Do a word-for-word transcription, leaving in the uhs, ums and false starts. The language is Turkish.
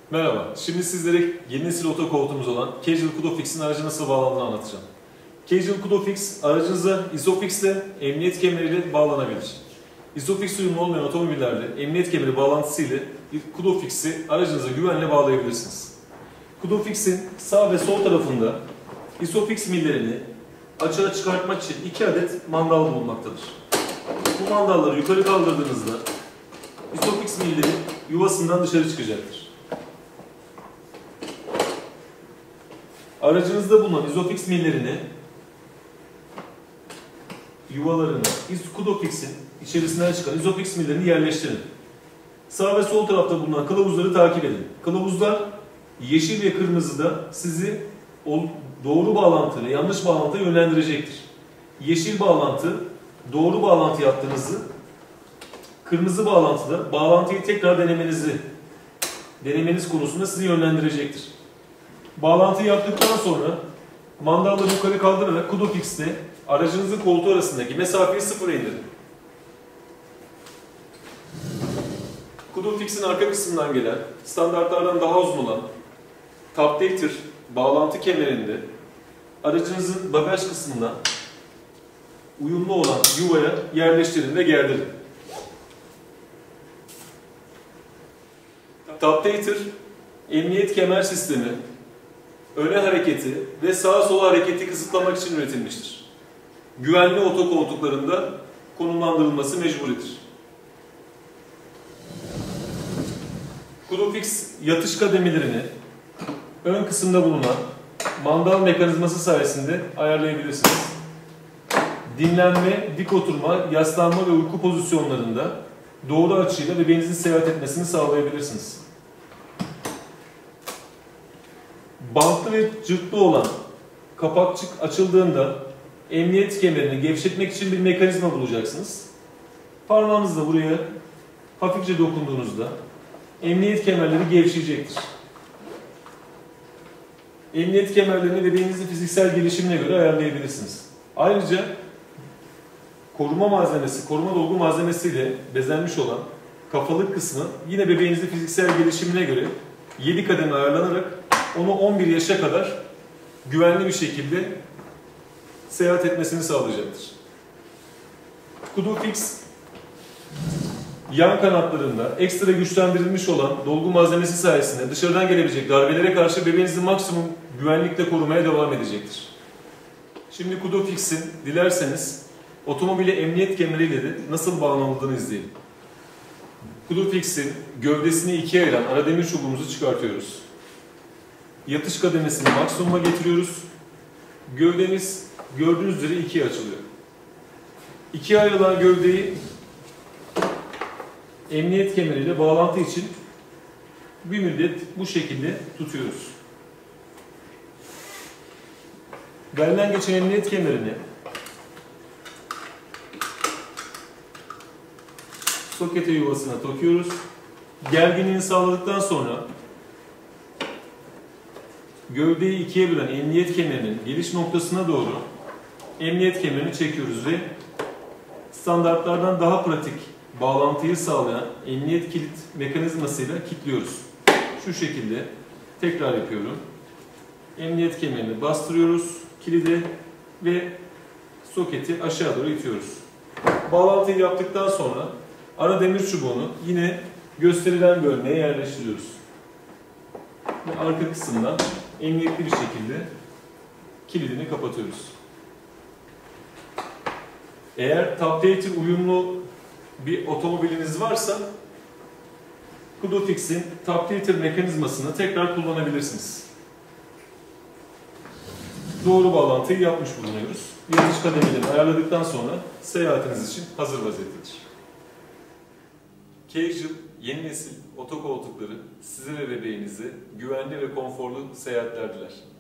Merhaba, şimdi sizlere yeni nesil otokoltuğumuz olan Casual Kudofix'in aracı nasıl bağlandığını anlatacağım. Casual Kudofix aracınıza Isofix ile emniyet kemeriyle bağlanabilir. Isofix uyumlu olmayan otomobillerde emniyet kemeri bağlantısı ile Kudofix'i aracınıza güvenle bağlayabilirsiniz. Kudofix'in sağ ve sol tarafında Isofix millerini açığa çıkartmak için iki adet mandal bulunmaktadır. Bu mandalları yukarı kaldırdığınızda Isofix milleri yuvasından dışarı çıkacaktır. Aracınızda bulunan Isofix millerini yuvalarına Kudofix'in içerisinden çıkan Isofix millerini yerleştirin. Sağ ve sol tarafta bulunan kılavuzları takip edin. Kılavuzlar yeşil ve kırmızıda sizi doğru bağlantı ve yanlış bağlantıya yönlendirecektir. Yeşil bağlantı doğru bağlantı yaptığınızı, kırmızı bağlantıda bağlantıyı tekrar denemenizi, denemeniz konusunda sizi yönlendirecektir. Bağlantıyı yaptıktan sonra mandalları yukarı kaldırarak Kudofix'te aracınızın koltuğu arasındaki mesafeyi sıfıra indirin. Kudofix'in arka kısmından gelen, standartlardan daha uzun olan Top Dater bağlantı kemerinde aracınızın bagaj kısmına uyumlu olan yuvaya yerleştirin ve gerdirin. Top Dater emniyet kemer sistemi öne hareketi ve sağa sola hareketi kısıtlamak için üretilmiştir. Güvenli otokoltuklarında konumlandırılması mecburidir. Kudofix yatış kademelerini ön kısımda bulunan mandal mekanizması sayesinde ayarlayabilirsiniz. Dinlenme, dik oturma, yaslanma ve uyku pozisyonlarında doğru açıyla bebeğinizin seyahat etmesini sağlayabilirsiniz. Bantlı ve cırtlı olan kapakçık açıldığında emniyet kemerini gevşetmek için bir mekanizma bulacaksınız. Parmağınızla buraya hafifçe dokunduğunuzda emniyet kemerleri gevşeyecektir. Emniyet kemerlerini bebeğinizin fiziksel gelişimine göre ayarlayabilirsiniz. Ayrıca koruma malzemesi, koruma dolgu malzemesiyle bezenmiş olan kafalık kısmı yine bebeğinizin fiziksel gelişimine göre yedi kademe ayarlanarak onu on bir yaşa kadar güvenli bir şekilde seyahat etmesini sağlayacaktır. Kudofix yan kanatlarında ekstra güçlendirilmiş olan dolgu malzemesi sayesinde dışarıdan gelebilecek darbelere karşı bebeğinizi maksimum güvenlikle korumaya devam edecektir. Şimdi Kudofix'in dilerseniz otomobile emniyet kemeriyle de nasıl bağlanıldığını izleyelim. Kudofix'in gövdesini ikiye ayıran ara demir çubuğumuzu çıkartıyoruz. Yatış kademesini maksimuma getiriyoruz. Gövdemiz gördüğünüz üzere ikiye açılıyor. İkiye ayrılan gövdeyi emniyet kemeriyle bağlantı için bir müddet bu şekilde tutuyoruz. Belden geçen emniyet kemerini sokete yuvasına takıyoruz. Gerginliğini sağladıktan sonra gövdeyi ikiye bölen emniyet kemerinin geliş noktasına doğru emniyet kemerini çekiyoruz ve standartlardan daha pratik bağlantıyı sağlayan emniyet kilit mekanizmasıyla kilitliyoruz. Şu şekilde tekrar yapıyorum. Emniyet kemerini bastırıyoruz, kilidi ve soketi aşağı doğru itiyoruz. Bağlantıyı yaptıktan sonra ara demir çubuğunu yine gösterilen bölmeye yerleştiriyoruz. Ve arka kısımdan emniyetli bir şekilde kilidini kapatıyoruz. Eğer Top Dater uyumlu bir otomobiliniz varsa Kudofix'in Top Dater mekanizmasını tekrar kullanabilirsiniz. Doğru bağlantıyı yapmış bulunuyoruz. Yatış kademelerini ayarladıktan sonra seyahatiniz için hazır vaziyettedir. Casual yeni nesil otokoltukları size ve bebeğinize güvenli ve konforlu seyahatler diler.